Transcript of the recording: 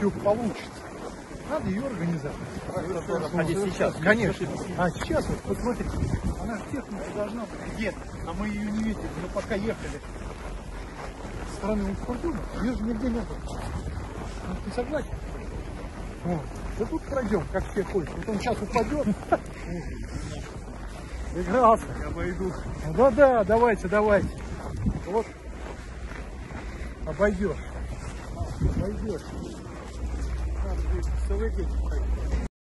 все получится. Надо ее организовать. Сейчас. Конечно. А сейчас, вот посмотрите, она же техника должна быть где-то, а мы ее не видели. Мы пока ехали со стороны Укрпортуна, ее же нигде не было. Ты согласен? Вот. Да тут пройдем, как все ходят. Вот он сейчас упадет. Игрался. Я пойду. Да, давайте. Вот. Обойдешь. Надо здесь все выглядит.